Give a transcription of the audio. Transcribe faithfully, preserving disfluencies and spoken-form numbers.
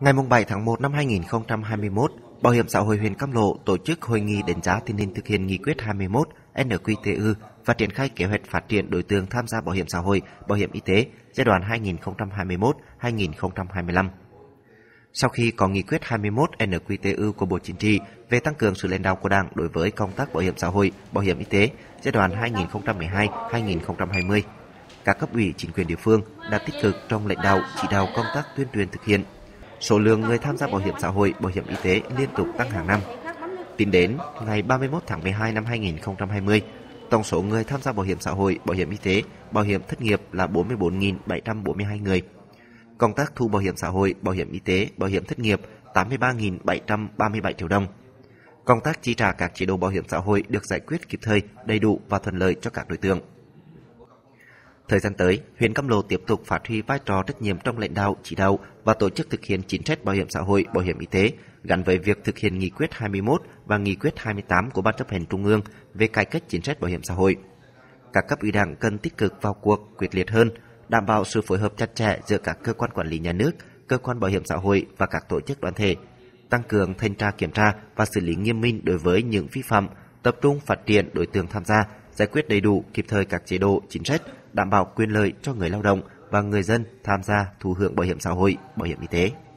Ngày bảy tháng một năm hai nghìn không trăm hai mươi mốt, Bảo hiểm xã hội huyện Cam Lộ tổ chức hội nghị đánh giá tình hình thực hiện nghị quyết hai mươi mốt N Q T U và triển khai kế hoạch phát triển đối tượng tham gia bảo hiểm xã hội, bảo hiểm y tế giai đoạn hai nghìn không trăm hai mươi mốt đến hai nghìn không trăm hai mươi lăm. Sau khi có nghị quyết hai mươi mốt N Q T U của Bộ Chính trị về tăng cường sự lãnh đạo của Đảng đối với công tác bảo hiểm xã hội, bảo hiểm y tế giai đoạn hai nghìn không trăm mười hai đến hai nghìn không trăm hai mươi, các cấp ủy chính quyền địa phương đã tích cực trong lãnh đạo chỉ đạo công tác tuyên truyền thực hiện. Số lượng người tham gia bảo hiểm xã hội, bảo hiểm y tế liên tục tăng hàng năm. Tính đến ngày ba mươi mốt tháng mười hai năm hai nghìn không trăm hai mươi, tổng số người tham gia bảo hiểm xã hội, bảo hiểm y tế, bảo hiểm thất nghiệp là bốn mươi bốn nghìn bảy trăm bốn mươi hai người. Công tác thu bảo hiểm xã hội, bảo hiểm y tế, bảo hiểm thất nghiệp tám mươi ba nghìn bảy trăm ba mươi bảy triệu đồng. Công tác chi trả các chế độ bảo hiểm xã hội được giải quyết kịp thời, đầy đủ và thuận lợi cho các đối tượng. Thời gian tới, huyện Cam Lộ tiếp tục phát huy vai trò trách nhiệm trong lãnh đạo, chỉ đạo và tổ chức thực hiện chính sách bảo hiểm xã hội, bảo hiểm y tế gắn với việc thực hiện nghị quyết hai mươi mốt và nghị quyết hai mươi tám của Ban chấp hành Trung ương về cải cách chính sách bảo hiểm xã hội. Các cấp ủy Đảng cần tích cực vào cuộc, quyết liệt hơn, đảm bảo sự phối hợp chặt chẽ giữa các cơ quan quản lý nhà nước, cơ quan bảo hiểm xã hội và các tổ chức đoàn thể, tăng cường thanh tra kiểm tra và xử lý nghiêm minh đối với những vi phạm, tập trung phát triển đối tượng tham gia, giải quyết đầy đủ kịp thời các chế độ, chính sách, đảm bảo quyền lợi cho người lao động và người dân tham gia thụ hưởng bảo hiểm xã hội, bảo hiểm y tế.